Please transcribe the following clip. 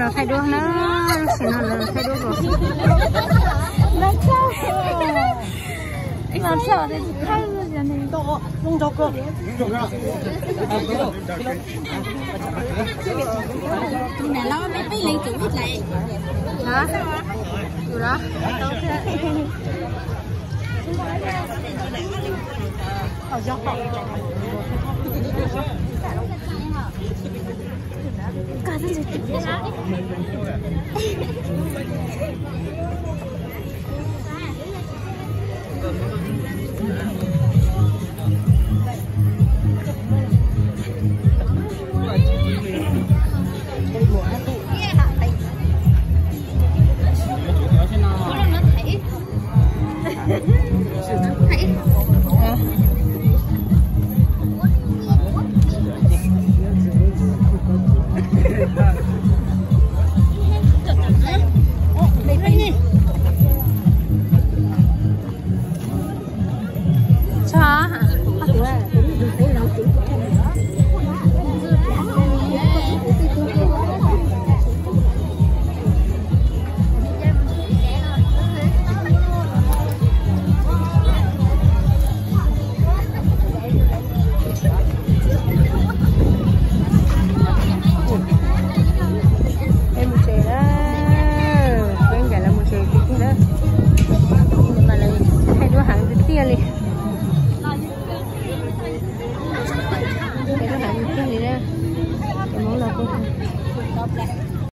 了太多呢，行了，太多了。 难跳，难跳的太热了那个。 龙舟哥， mẹ lo mấy mấy ly chủ ít lại. Hả? Dù đó. 好像好。 cả thân dịch Hãy subscribe cho kênh Ghiền Mì Gõ để không bỏ lỡ